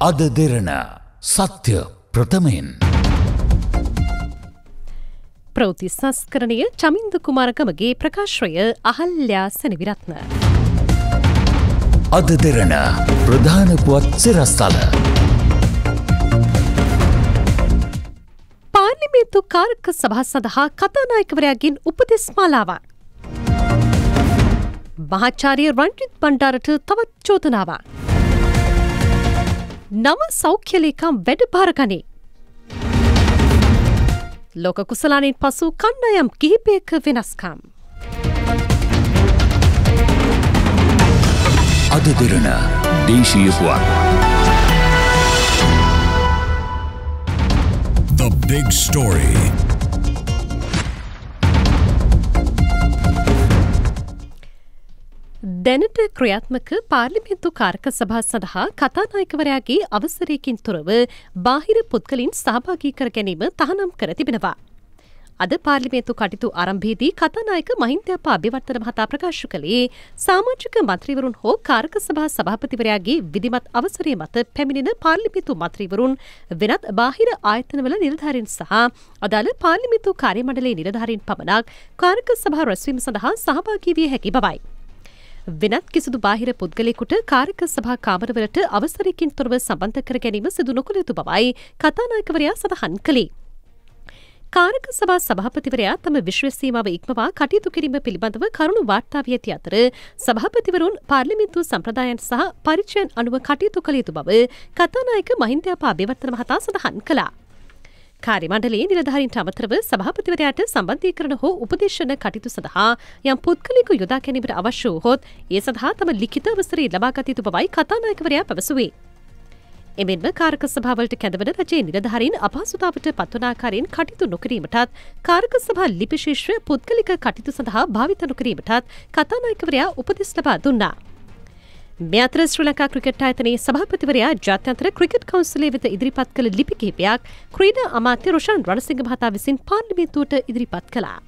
AdaDerana සත්‍ය ප්‍රථමයෙන් ප්‍රවෘත්ති සංස්කරණය චමින්ද කුමාරකමගේ ප්‍රකාශය අහල්‍යා සෙනවිරත්න. AdaDerana ප්‍රධාන පුවත් සිරස්තල. පාර්ලිමේන්තු කාරක සභාව සඳහා කතානායකවරයාගෙන් උපදෙස් මාලාවක්. මහාචාර්ය රංජිත් බණ්ඩාරට තවත් චෝදනාවක්. නව සෞඛ්‍ය ලේකම් වැඩ භාරගනී. ලෝක කුසලානෙන් පසු කණ්ඩායම් කිහිපයක වෙනස්කම්. AdaDerana දේශීය පුවත්. The big story. දැනට ක්‍රියාත්මක පාර්ලිමේන්තු කාරක සභාව සඳහා කතානායකවරයාගේ අවසරයකින් තොරව බාහිර පුද්ගලින් සහභාගී කර ගැනීම තහනම් කර තිබෙනවා. අද පාර්ලිමේන්තු කටයුතු ආරම්භයේදී කතානායක මහින්දයපා අබේවර්ධන මහතා ප්‍රකාශ කළේ සමාජික මන්ත්‍රීවරුන් හෝ කාරක සභා සභාපතිවරයාගේ විධිමත් අවසරය මත පැමිණෙන පාර්ලිමේන්තු මන්ත්‍රීවරුන් වෙනත් බාහිර ආයතනවල නිලධාරීන් සහ අදාළ පාර්ලිමේන්තු කාර්ය මණ්ඩලයේ නිලධාරීන් පමණක් කාරක සභා රැස්වීම සඳහා සහභාගී විය හැකි බවයි. වෙනත් කිසිදු බාහිර පුද්ගලයෙකුට කාරක සභා කාමරවලට අවසරයකින් තොරව සම්බන්ධ කර ගැනීම සිදු නොකළ යුතු බවයි කතානායකවරයා සඳහන් කළේ. කාරක සභා සභාපතිවරයා තම විශ්වාස සීමාව ඉක්මවා කටයුතු කිරීම පිළිබඳව කරුණු වාර්තා වී ඇති අතර සභාපතිවරුන් පාර්ලිමේන්තු සම්ප්‍රදායන් සහ පරිචයන් අනුව කටයුතු කළ යුතු බව කතානායක මහින්දයපා අබේවර්ධන මහතා සඳහන් කළා. කාර්ය මණ්ඩලයේ නිලධාරීන්ට අමතරව සභාපතිවරයාට සම්බන්ධීකරණ හෝ උපදේශන කටයුතු සඳහා යම් පුද්ගලයෙකු යොදා ගැනීමට අවශ්‍ය වූහොත් ඒ සඳහා තම ලිඛිත අවසරය ලබා ගත යුතු බවයි කතානායකවරයා පැවසුවේ. එමෙන්ම කාරක සභාවලට කැඳවන රජයේ නිලධාරීන් අපහසුතාවට පත්වන ආකාරයෙන් කටයුතු නොකිරීමටත් කාරක සභා ලිපි ශීර්ෂ පුද්ගලික කටයුතු සඳහා භාවිත නොකිරීමටත් කතානායකවරයා උපදෙස් ලබා දුන්නා. මේ අතර ශ්‍රී ලංකා ක්‍රිකට් ආයතනයේ සභාපතිවරයා ජාත්‍යන්තර ක්‍රිකට් කවුන්සිලය වෙත ඉදිරිපත් කළ ලිපි කිහිපයක් ක්‍රීඩා අමාත්‍ය රොෂාන් රණසිංහ මහතා විසින් පාර්ලිමේන්තුවට ඉදිරිපත් කළා.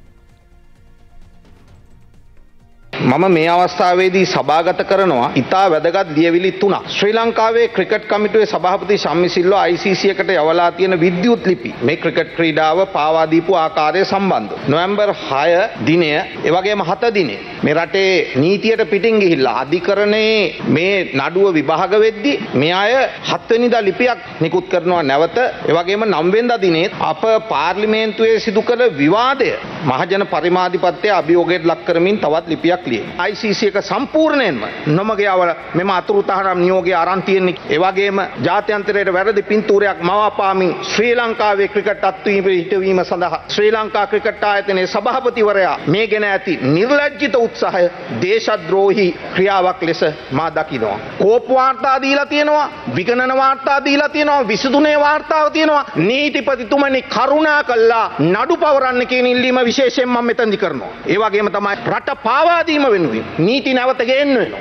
මම මේ අවස්ථාවේදී සභාගත කරනවා ඉතා වැදගත් ලියවිලි තුනක්. ශ්‍රී ලංකාවේ ක්‍රිකට් කමිටුවේ සභාපති ශම්මි සිල්වා ICC එකට යවලා තියෙන විද්‍යුත් ලිපි මේ ක්‍රිකට් ක්‍රීඩාව පාවා දීපු ආකාරය සම්බන්ධව. නොවැම්බර් 6 දිනය, ඒ වගේම 7 දිනය මේ රටේ නීතියට පිටින් ගිහිල්ලා අධිකරණයේ මේ නඩුව විභාග වෙද්දී මේ අය 7 වෙනිදා ලිපියක් නිකුත් කරනවා නැවත. ඒ වගේම 9 වෙනිදා දිනේ අප පාර්ලිමේන්තුවේ සිදු කළ විවාදය මහජන පරිමාධිපත්‍යය අභියෝගයට ලක් කරමින් තවත් ලිපියක් ICC එක සම්පූර්ණයෙන්ම නොමගියව මෙම අතුරුතහනම් නියෝගය අරන් තියෙන්නේ. ඒ වගේම ජාත්‍යන්තරයේ වැරදි පින්තූරයක් මවාපාමින් ශ්‍රී ලංකාවේ ක්‍රිකට් අත්වීම සඳහා ශ්‍රී ලංකා ක්‍රිකට් ආයතනයේ සභාපතිවරයා මේ ගෙන ඇති නිර්ලජ්ජිත උත්සාහය දේශද්‍රෝහී ක්‍රියාවක් ලෙස මා දකිනවා. කෝප් වාර්තා දීලා තියෙනවා, විගණන වාර්තා දීලා තියෙනවා, විසඳුනේ වාර්තාව තියෙනවා. නීතිපතිතුමනි කරුණා කළා නඩු පවරන්න කියන ඉල්ලීම විශේෂයෙන් මම මෙතනදි කරනවා. ඒ වගේම තමයි රට පාවා නීති නැවත ගේන්න වෙනවා.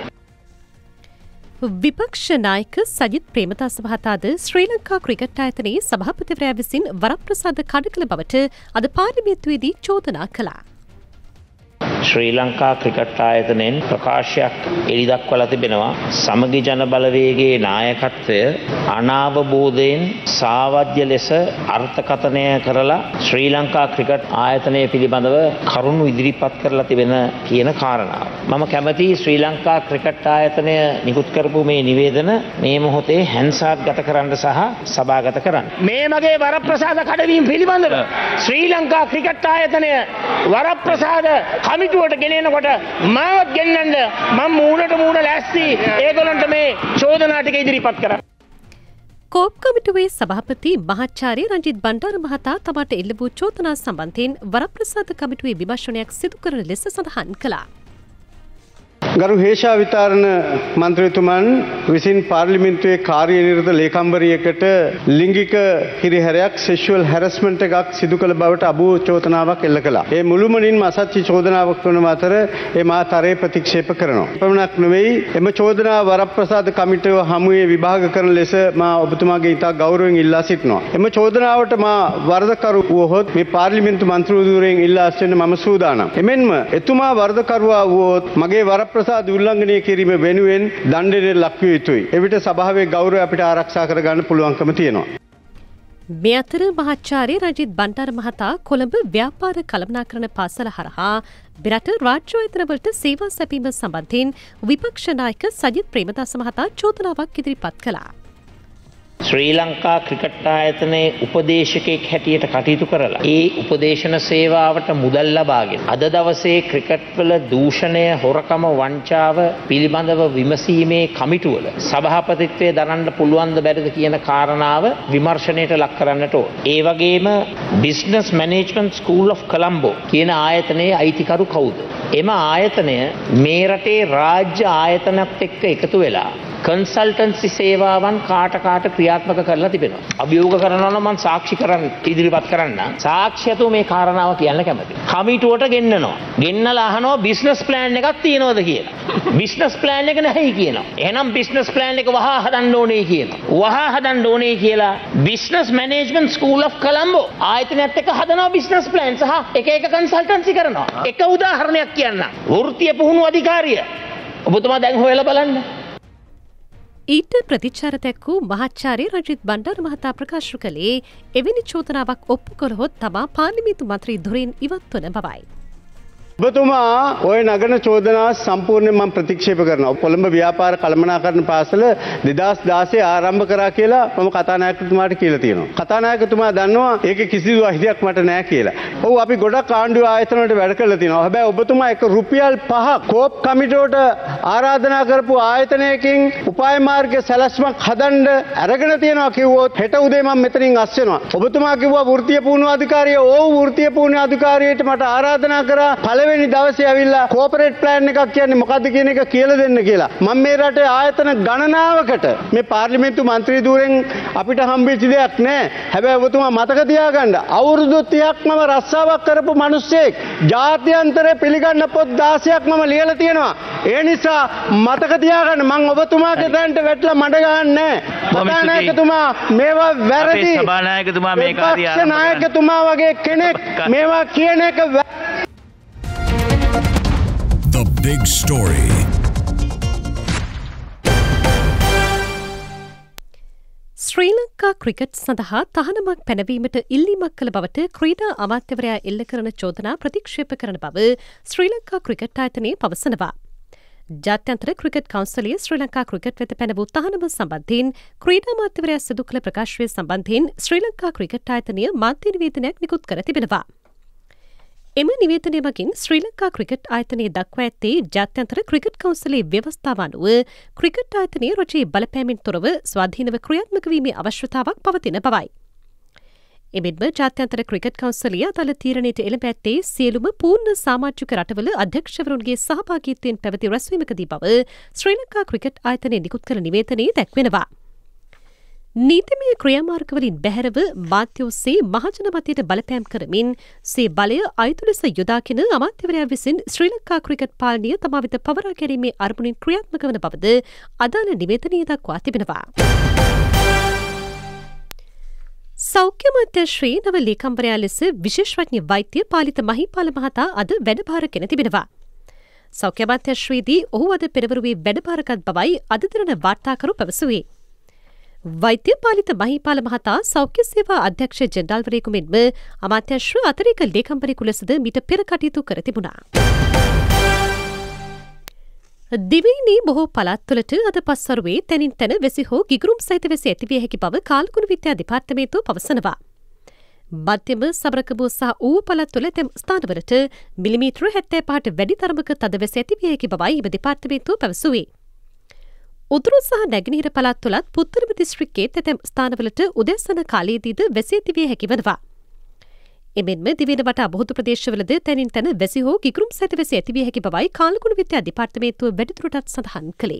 විපක්ෂ නායක සජිත් ප්‍රේමදාස මහතාද ශ්‍රී ලංකා ක්‍රිකට් ආයතනයේ සභාපතිවරයා විසින් වරප්‍රසාද කඩ කළ බවට අද පාර්ලිමේන්තුවේදී චෝදනා කළා. ශ්‍රී ලංකා ක්‍රිකට් ආයතනයෙන් ප්‍රකාශයක් එළිදක්වලා තිබෙනවා. සමගි ජන බලවේගයේ නායකත්වය අනාවබෝධයෙන් සාවජ්‍ය ලෙස අර්ථකථනය කරලා ශ්‍රී ලංකා ක්‍රිකට් ආයතනය පිළිබඳව කරුණු ඉදිරිපත් කරලා තිබෙන කියන කාරණාව. මම කැමැතියි ශ්‍රී ලංකා ක්‍රිකට් ආයතනය නිකුත් කරපු මේ නිවේදන මේ මොහොතේ හැන්සාත් ගත කරන්න සහ සභාගත කරන්න. මේ මගේ වරප්‍රසාද කඩවීම පිළිබඳව ශ්‍රී ලංකා ක්‍රිකට් ආයතනය වරප්‍රසාද කමිටුවට ගෙනෙනකොට මාවත් ගෙන්නන්න මම මූණට මූණ ලෑස්ති ඒගොල්ලන්ට මේ චෝදනා ටික ඉදිරිපත් කරන්න. කෝප් කමිටුවේ සභාපති මහාචාර්ය රංජිත් බණ්ඩාර මහතා තමාට එල්ල වූ චෝදනා සම්බන්ධයෙන් වරප්‍රසාද කමිටුවේ විමර්ශනයක් සිදු කරන ලෙස සඳහන් කළා. ගරු හේෂා විතාරණ මන්ත්‍රීතුමන් විසින් පාර්ලිමේන්තුවේ කාර්යනිරත ලේකම්වරියකට ලිංගික හිරිහැරයක් sexual harassment එකක් සිදු කළ බවට අභූ චෝදනාවක් එල්ල කළා. ඒ මුළුමනින්ම අසත්‍ය චෝදනාවක් වන අතර ඒ මා තරයේ ප්‍රතික්ෂේප කරනවා. එපමණක් නෙවෙයි එම චෝදනාව වරප්‍රසාද කමිටුව හමුවේ විභාග කරන ලෙස මා ඔබතුමාගේ ඉතා ගෞරවයෙන් ඉල්ලා සිටිනවා. එම චෝදනාවට මා වරදකරු වුවහොත් මේ පාර්ලිමේන්තු මන්ත්‍රීවරුන් ඉල්ලා සිටින මම සූදානම්. එමෙන්ම එතුමා වරදකරුවා වුවහොත් මගේ වරප්‍රසාද වරප්‍රසාද උල්ලංඝනය කිරීම වෙනුවෙන් දණ්ඩනයට ලක්විය යුතුයි. එවිට සභාවේ ගෞරවය අපිට ආරක්ෂා කරගන්න පුළුවන්කම තියෙනවා. මේ අතර මහාචාර්ය රජිත් බණ්ඩාර මහතා කොළඹ ව්‍යාපාර කළමනාකරණ පාසල හරහා මෙරට රාජ්‍ය ආයතනවලට සේවා සැපීම සම්බන්ධයෙන් විපක්ෂ නායක සජිත් ප්‍රේමදාස මහතා චෝදනාවක් ඉදිරිපත් කළා. ශ්‍රී ලංකා ක්‍රිකට් ආයතනයේ උපදේශකයෙක් හැටියට කටයුතු කරලා ඒ උපදේශන සේවාවට මුදල් ලබාගෙන අද දවසේ ක්‍රිකට් වල දූෂණය, හොරකම, වංචාව පිළිබඳව විමසීමේ කමිටුවල සභාපතිත්වයේ දරන්න පුළුවන්ද බැරිද කියන කාරණාව විමර්ශනයට ලක් කරන්නට ඕන. ඒ වගේම business management school of Colombo කියන ආයතනයේ අයිතිකරු කවුද? එම ආයතනය මේ රටේ රාජ්‍ය ආයතනත් එක්ක එකතු වෙලා කන්සල්ටන්සි සේවාවන් කාට ක්‍රියාත්මක කරලා තිබෙනවා. අභියෝග කරනවා නම් මම සාක්ෂි කරන්න ඉදිරිපත් කරන්න. සාක්ෂියතු මේ කාරණාව කියන්න කැමතියි. කමිටුවට ගෙන්නනවා. ගෙන්නලා අහනවා බිස්නස් ප්ලෑන් එකක් තියෙනවද කියලා. බිස්නස් ප්ලෑන් එක නැහැයි කියනවා. එහෙනම් බිස්නස් ප්ලෑන් එක වහා හදන්න ඕනේ කියනවා. වහා හදන්න ඕනේ කියලා business management school of Colombo ආයතනයත් එක්ක හදනවා බිස්නස් ප්ලෑන් සහ එක කන්සල්ටන්සි කරනවා. එක උදාහරණයක් කියන්න. වෘත්තීය පුහුණු අධිකාරිය. ඔබතුමා දැන් හොයලා බලන්න. ඊට ප්‍රතිචාර දැක්වූ මහාචාර්ය රජිත් බණ්ඩාර මහතා ප්‍රකාශ කළේ එවැනි චෝදනාවක් ඔප්පු කළහොත් තමා පාර්ලිමේන්තු මන්ත්‍රී ධුරයෙන් ඉවත් වන බවයි. ඔබතුමා ඔය නගන චෝදනා සම්පූර්ණයෙන් මම ප්‍රතික්ෂේප කරනවා. කොළඹ ව්‍යාපාර කළමනාකරණ පාසල 2016 ආරම්භ කරා කියලා මම කතානායකතුමාට කියලා තියෙනවා. කතානායකතුමා දන්නවා ඒකේ කිසිදු අහිතියක් මට නැහැ කියලා. ඔව් අපි ගොඩක් ආණ්ඩුව ආයතන වලට වැඩ කරලා තියෙනවා. හැබැයි ඔබතුමා එක රුපියල් 5ක් කෝප් කමිටුවට ආරාධනා කරපු ආයතනයකින් උපාය මාර්ග සැලැස්මක් හදන්න අරගෙන තියෙනවා කිව්වොත් හෙට උදේ මම මෙතනින් අස් වෙනවා. ඔබතුමා කිව්වා වෘත්තීය පුහුණු අධිකාරිය වෘත්තීය පුහුණු අධිකාරියට මට ආරාධනා කරා පළවෙනි දවසේ ඇවිල්ලා කෝපරේට් ප්ලෑන් එකක් කියන්නේ මොකද්ද කියන එක කියලා දෙන්න කියලා. මම මේ රටේ ආයතන ගණනාවකට මේ පාර්ලිමේන්තු මන්ත්‍රී ධූරෙන් අපිට හම්බෙච්ච දෙයක් නෑ. හැබැයි ඔබතුමා මතක තියාගන්න අවුරුදු 30ක් මම රස්සාවක් කරපු මිනිස්සෙක්. ජාත්‍යන්තරේ පිළිගන්න පොත් 16ක් මම ලියලා තියෙනවා. ඒ නිසා මතක තියාගන්න මම ඔබතුමාගේ දැනට වැටලා මඩ ගහන්නේ නෑ. සභානායකතුමා මේවා වැරදි. සභානායකතුමා මේ කාර්යය ආරම්භ කරන්න. නායකතුමා වගේ කෙනෙක් මේවා කියන එක The big story. Sri Lanka cricket සඳහා තහනමක් පැනවීමට ඉල්ලීමක් කළ බවට ක්‍රීඩා අමාත්‍යවරයා එල්ල කරන චෝදනා ප්‍රතික්ෂේප කරන බව ශ්‍රී ලංකා ක්‍රිකට් ආයතනය පවසනවා. ජාත්‍යන්තර ක්‍රිකට් කවුන්සිලය ශ්‍රී ලංකා ක්‍රිකට් වෙත පැනවූ තහනම සම්බන්ධයෙන් ක්‍රීඩා අමාත්‍යවරයා සිදු කළ ප්‍රකාශය සම්බන්ධයෙන් ශ්‍රී ලංකා ක්‍රිකට් ආයතනය මාධ්‍ය නිවේදනයක් නිකුත් කර තිබෙනවා. එම නිවේදනය මගින් ශ්‍රී ලංකා ක්‍රිකට් ආයතනයේ දක්වා ඇත්තේ ජාත්‍යන්තර ක්‍රිකට් කවුන්සිලේ ව්‍යවස්ථාව අනුව ක්‍රිකට් ආයතනයේ රජයේ බලපෑමෙන් තොරව ස්වාධීනව ක්‍රියාත්මක වීමේ අවශ්‍යතාවක් පවතින බවයි. එමෙන්ම ජාත්‍යන්තර ක්‍රිකට් කවුන්සිලය අදාළ තීරණයට එළඹ ඇත්තේ සියලුම පූර්ණ සමාජික රටවල අධ්‍යක්ෂවරුන්ගේ සහභාගීත්වයෙන් පැවති රැස්වීමකදී බව ශ්‍රී ලංකා ක්‍රිකට් ආයතනය නිකුත් කළ නිවේදනයේ දැක්වෙනවා. නීතිමය ක්‍රියාමාර්ගවලින් බැහැරව මාධ්‍ය ඔස්සේ මහජන මතයට බලපෑම් කරමින් සේ බලය අයුතු ලෙස යොදාගෙන අමාත්‍යවරයා විසින් ශ්‍රී ලංකා ක්‍රිකට් පාලනය තමා වෙත පවරා ගැනීමේ අරමුණින් ක්‍රියාත්මක වන බවද අදාළ නිවේදනයේ දක්වා තිබෙනවා. සෞඛ්‍ය අමාත්‍ය ශ්‍රී නව ලේකම්වරයා ලෙස විශේෂඥ වෛද්‍ය පාලිත මහිපාල මහතා අද වැඩභාරගෙන තිබෙනවා. සෞඛ්‍ය අමාත්‍ය ශ්‍රීදී ඔහු අද පෙරවරුවේ වැඩභාරගත් බවයි AdaDerana වාර්තාකරු පැවසුවේ. වෛද්‍ය පාලිත මහිපාල මහතා සෞඛ්‍ය සේවා අධ්‍යක්ෂ ජෙනරාල්වරයෙකු මෙන්ම අමාත්‍යංශ අතිරේක ලේකම්වරයෙකු ලෙසද මීට පෙර කටයුතු කර තිබුණා. දිවයිනේ බොහෝ පළාත්වලට අද පස්වරුවේ තැනින් තැන වැසි හෝ ගිගුරුම් සහිත වැසි ඇතිවිය හැකි බව කාලගුණ විද්‍යා දෙපාර්තමේන්තුව පවසනවා. මධ්‍යම සබරකබුව සහ ඌව පළාත්වල ඇතැම් ස්ථානවලට මිලිමීටර 75ට වැඩි තරමක තද වැසි ඇතිවිය හැකි බවයි එම දෙපාර්තමේන්තුව පැවසුවේ. උතුරු සහ නැගෙනහිර පළාත්වලත් පුත්තලම දිස්ත්‍රික්කයේ ඇතැම් ස්ථානවලට උදෑසන කාලයේදීද වැසි ඇතිවිය හැකි වනවා. එමෙන්ම දිවයින වටා බොහෝ ප්‍රදේශවලද තැනින් තැන වැසි හෝ ගිගුරුම් සහිත වැසි ඇතිවිය හැකි බවයි කාලගුණ විද්‍යා දෙපාර්තමේන්තුව වැඩිදුරටත් සඳහන් කළේ.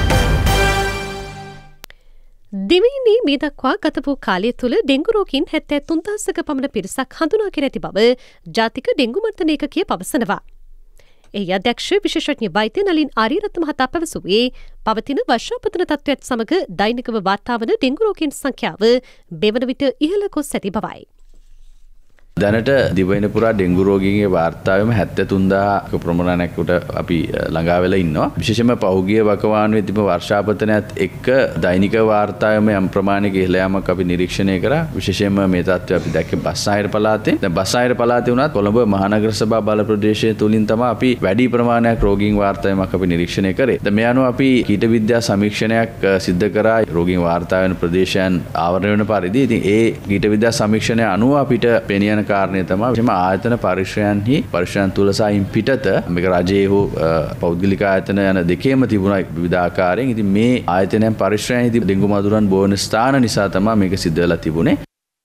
දිවයිනේ මේ දක්වා ගත වූ කාලය තුළ ඩෙංගු රෝගීන් 73,000ක පමණ පිරිසක් හඳුනාගෙන ඇති බව ජාතික ඩෙංගු මර්ධන ඒකකය පවසනවා. එහි අධ්‍යක්ෂ විශේෂඥ වෛද්‍ය නලින් ආරියරත්න මහතා පැවසුවේ පවතින වර්ෂාපතන තත්ත්වයත් සමග දෛනිකව වාර්තා වන ඩෙංගු රෝගීන් සංඛ්‍යාව මෙවන විට ඉහළ ගොස් ඇති බවයි. දැනට දිවයින පුරා ඩෙන්ගු රෝගීන්ගේ වාර්තාවෙම 73000ක ප්‍රමාණයකට අපි ළඟා වෙලා ඉන්නවා. විශේෂයෙන්ම පහුගිය වකවානුවේ තිබෙන වර්ෂාපතනයත් එක්ක දෛනික වාර්තාවෙම යම් ප්‍රමාණයක ඉහළ යාමක් අපි නිරීක්ෂණය කරා. විශේෂයෙන්ම මේ තත්ත්වය අපි දැක්කේ බස්නාහිර පළාතේ. දැන් බස්නාහිර පළාතේ වුණත් කොළඹ මහනගර සභා බල ප්‍රදේශයේ තුලින් තමයි අපි වැඩි ප්‍රමාණයක් රෝගීන් වාර්තාවමක් අපි නිරීක්ෂණය කරේ. දැන් මේ අනුව අපි කීට විද්‍යා සමීක්ෂණයක් සිද්ධ කරා රෝගීන් වාර්තා වෙන ප්‍රදේශයන් ආවරණය වෙන පරිදි. ඉතින් ඒ කීට විද්‍යා සමීක්ෂණය අනුව අපිට පෙනියන කාරණය තමයි විශේෂම ආයතන පරිශ්‍රයන්හි පරිශ්‍රයන් තුල සයින් පිටත මේක රජයේ හෝ පෞද්ගලික ආයතන යන දෙකේම තිබුණා විවිධ ආකාරයෙන්. ඉතින් මේ ආයතනයන් පරිශ්‍රයන්හි ඩෙන්ගු මදුරන් බොන ස්ථාන නිසා තමයි මේක සිද්ධ වෙලා තිබුණේ.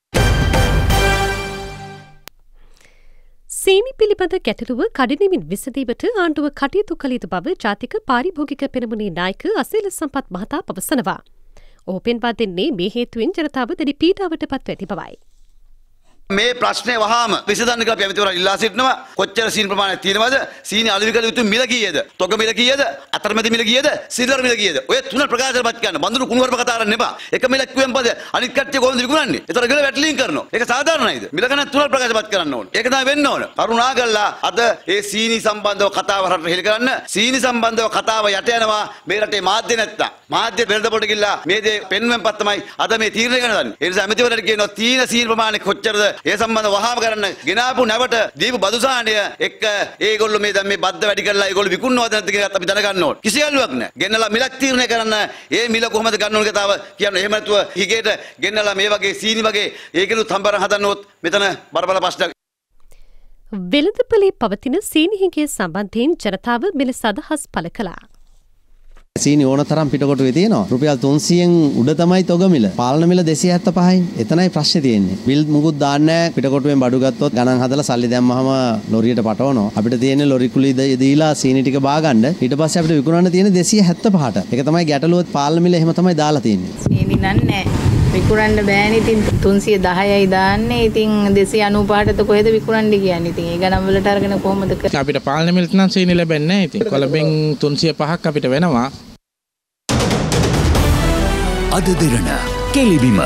සීනි පිළිබඳ ගැටලුව කඩිනමින් විසඳීමට ආණ්ඩුව කටයුතු කළ යුතු බව ජාතික පාරිභෝගික පෙරමුණේ නායක අසේල සම්පත් මහතා පවසනවා. ඔහු පෙන්වා දෙන්නේ මේ හේතුවෙන් ජනතාව දැඩි පීඩාවට පත්ව ඇති බවයි. මේ ප්‍රශ්නේ වහාම විසඳන්න කියලා අපි ඇමතිවරයා ඉල්ලා සිටිනවා. කොච්චර සීනි ප්‍රමාණයක් තියෙනවද? සීනි අලෙවි කළ යුතු මිල කීයද? තොග මිල කීයද? අතරමැදි මිල කීයද? සිල්වර මිල කීයද? ඔය තුන ප්‍රකාශයපත් කරන්න. බඳුරු කුණුවරප කතා කරන්න එපා. එක මිලක් කිව්වම පස්සේ අනිත් කට්ටිය කොහොමද විකුණන්නේ? ඒතර ගල වැටලින් කරනවා. ඒක සාධාරණයිද? මිල ගණන් තුන ප්‍රකාශයපත් කරන්න ඕනේ. ඒක තමයි වෙන්න ඕන. කරුණාකරලා අද ඒ සීනි සම්බන්ධව කතාව රටට හෙළි කරන්න. සීනි සම්බන්ධව කතාව යට යනවා මේ රටේ මාධ්‍ය නැත්තම්. මාධ්‍ය වෙළඳ පොඩ ගිල්ලා මේ දේ පෙන්වෙන් පත් තමයි අද මේ තීරණය ගන්න. ඒ නිසා ඇමතිවරයාට කියනවා තීන සීනි ප්‍රමාණය කොච්චරද? ඒ සම්බන්ධව වහාම කරන්න ගෙනාපු නැවට දීපු බදු සාහනය එක්ක ඒගොල්ලෝ මේ දැන් මේ බද්ද වැඩි කරලා ඒගොල්ලෝ විකුණනවද නැද්ද කියලා අපි දැනගන්න ඕනේ. කිසි ගැල්ලුවක් නැහැ. ගෙන්නලා මිලක් තීරණය කරන්න ඒ මිල කොහොමද ගන්න ඕන කතාව කියන්නේ. එහෙම නැතුව හිගේට ගෙන්නලා මේ වගේ සීනි වගේ ඒකලුත් හම්බරන් හදන්නොත් මෙතන බරපතල ප්‍රශ්නයක්. වෙළඳපොලේ පවතින සීනි හිඟය සම්බන්ධයෙන් ජනතාව මෙලෙස අදහස් පළ කළා. සීනි ඕන තරම් පිටකොටුවේ තියෙනවා. රුපියල් 300න් උඩ තමයි තොග මිල. පාලන මිල 275යි. එතනයි ප්‍රශ්නේ තියෙන්නේ. බිල් මුකුත් දාන්නේ නැහැ. පිටකොටුවෙන් බඩු ගත්තොත් ගණන් හදලා සල්ලි දැම්මහම ලොරියට පටවනවා. අපිට තියෙන්නේ ලොරි කුලී දීලා සීනි ටික බා ගන්න. ඊට පස්සේ අපිට විකුණන්න තියෙන්නේ 275ට. ඒක තමයි ගැටලුව. පාලන මිල එහෙම තමයි දාලා තියෙන්නේ. සීනි නන්නේ විකුණන්න බෑනේ. ඉතින් 310යි දාන්නේ. ඉතින් 295ට කොහෙද විකුණන්නේ කියන්නේ. ඉතින් ඒ ගණන් වලට අරගෙන කොහොමද කරන්නේ? අපිට පාලන මිලට නම් සීනි ලැබෙන්නේ නැහැ. ඉතින් කොළඹෙන් 305ක් අපිට වෙනවා. AdaDerana කෙලිබිම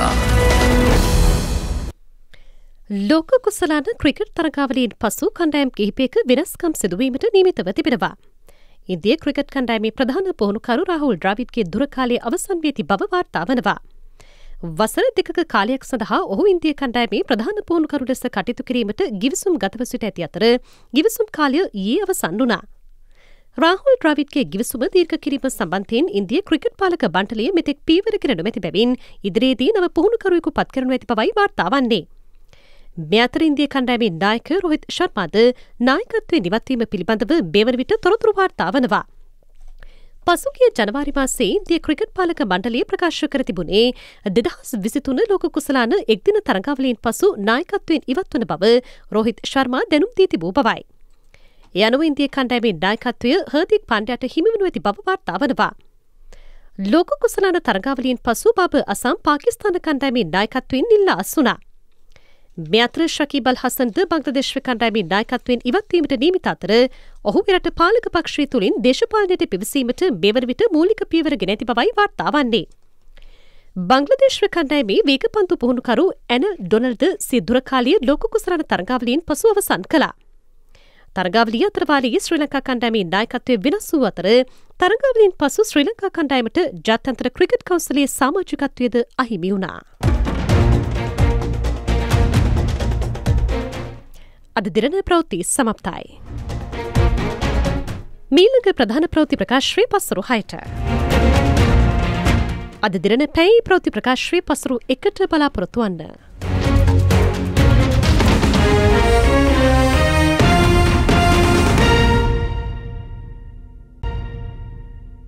ලෝක කුසලාන ක්‍රිකට් තරගාවලියෙන් පසු කණ්ඩායම් කිහිපයක වෙනස්කම් සිදුවීමට නියමිතව තිබෙනවා. ඉන්දිය ක්‍රිකට් කණ්ඩායමේ ප්‍රධාන පුහුණුකරු රාහුල් ද්‍රවිඩ්ගේ දුර කාලය අවසන් වී ඇති බව වාර්තා වනවා. වසර දෙකක කාලයක් සඳහා ඔහු ඉන්දිය කණ්ඩායමේ ප්‍රධාන පුහුණුකරු ලෙස කටයුතු කිරීමට ගිවිසුම් ගතව සිට ඇති අතර ගිවිසුම් කාලය ඊයේ අවසන් වුණා. රාහුල් ද්‍රවිඩ්ගේ ගිවිසුම දීර්ඝ කිරීම සම්බන්ධයෙන් ඉන්දිය ක්‍රිකට් පාලක මණ්ඩලය මෙතෙක් පීවර කර නොමැති බැවින් ඉදිරියේදී නව පුහුණුකරුවෙකු පත් කරනු ඇති බවයි වාර්තා වන්නේ. මේ අතර ඉන්දිය කණ්ඩායමේ නායක රෝහිත් ශර්මාද නායකත්වයේ නිවත්වීම පිළිබඳව මෙවන විට තොරතුරු වාර්තා වනවා. පසුගිය ජනවාරි මාසයේ ඉන්දිය ක්‍රිකට් පාලක මණ්ඩලය ප්‍රකාශ කර තිබුණේ 2023 ලෝක කුසලාන එක්දින තරගාවලියෙන් පසු නායකත්වයෙන් ඉවත්වන බව රෝහිත් ශර්මා දැනුම් දී තිබූ බවයි. ඒ අනුව ඉන්දිය කණ්ඩායමේ නායකත්වය හර්දික් පාණ්ඩයාට හිමි වනු ඇති බව වාර්තා වනවා. ලෝක කුසලාන තරගාවලියෙන් පසු බාබර් අසම් පාකිස්තාන කණ්ඩායමේ නායකත්වයෙන් ඉල්ලා අස්වුණා. මේ අතර ශකීබ් අල් හසන්ද බංග්ලාදේශ කණ්ඩායමේ නායකත්වයෙන් ඉවත්වීමට නියමිත අතර ඔහු මෙරට පාලක පක්ෂය තුළින් දේශපාලනයට පිවිසීමට මෙවන විට මූලික පියවර ගෙන ඇති බවයි වාර්තා වන්නේ. බංග්ලාදේශ කණ්ඩායමේ වේගපන්දු පුහුණුකරු ඇන ඩොනල්ඩ් සිය දුර කාලීය ලෝක කුසලාන තරගාවලියෙන් පසු අවසන් කළා. තරගාවලිය අතරවාලයේ ශ්‍රී ලංකා කණ්ඩායමේ නායකත්වය වෙනස් වූ අතර තරගාවලියෙන් පසු ශ්‍රී ලංකා කණ්ඩායමට ජාත්‍යන්තර ක්‍රිකට් කවුන්සිලයේ සමාජිකත්වයද අහිමි වුණා. අද දිරන ප්‍රවෘත්ති සමප්තයි. මීළඟ ප්‍රධාන ප්‍රවෘත්ති ප්‍රකාශයේ පසුරු 6ට. අද දිරන පැයි ප්‍රවෘත්ති ප්‍රකාශයේ පසුරු 1ට බලාපොරොත්තු වන්න.